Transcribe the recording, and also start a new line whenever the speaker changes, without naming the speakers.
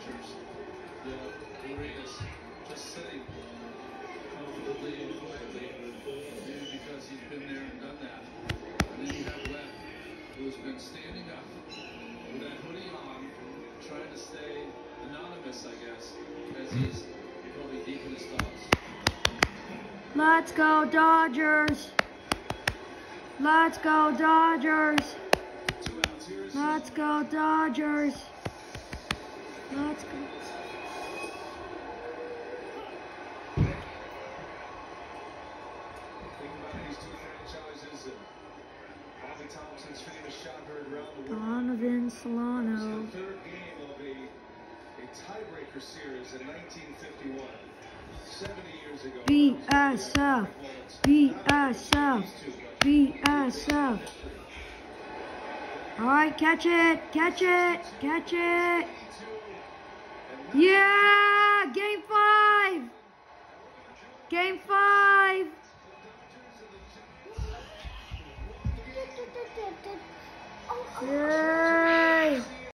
Dodgers. Yeah, Urias just sitting comfortably and quietly, maybe because he's been there and done that. And then you have Lev, who's been standing up with that hoodie on, trying to stay anonymous, I guess, as he's probably deep in his thoughts.
Let's go Dodgers! Let's go Dodgers! Let's go Dodgers! Let's go. Donovan Solano.
The third game of a tiebreaker series in 1951. 70 years ago.
BSF. BSF. BSF. All right, catch it. Catch it. Catch it. Yeah! Game 5. Game 5. Yeah.